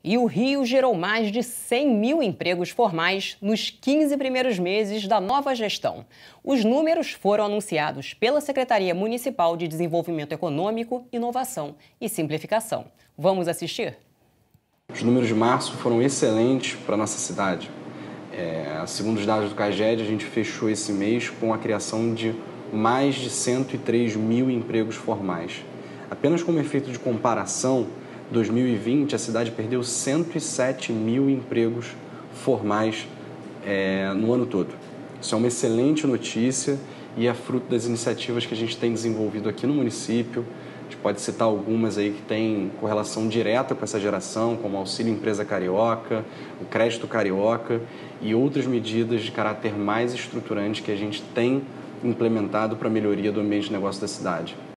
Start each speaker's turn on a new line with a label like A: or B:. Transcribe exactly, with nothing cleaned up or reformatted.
A: E o Rio gerou mais de cem mil empregos formais nos quinze primeiros meses da nova gestão. Os números foram anunciados pela Secretaria Municipal de Desenvolvimento Econômico, Inovação e Simplificação. Vamos assistir?
B: Os números de março foram excelentes para a nossa cidade. É, segundo os dados do CAGED, a gente fechou esse mês com a criação de mais de cento e três mil empregos formais. Apenas como efeito de comparação, em dois mil e vinte a cidade perdeu cento e sete mil empregos formais é, no ano todo. Isso é uma excelente notícia e é fruto das iniciativas que a gente tem desenvolvido aqui no município. A gente pode citar algumas aí que têm correlação direta com essa geração, como o Auxílio Empresa Carioca, o Crédito Carioca e outras medidas de caráter mais estruturante que a gente tem implementado para a melhoria do ambiente de negócio da cidade.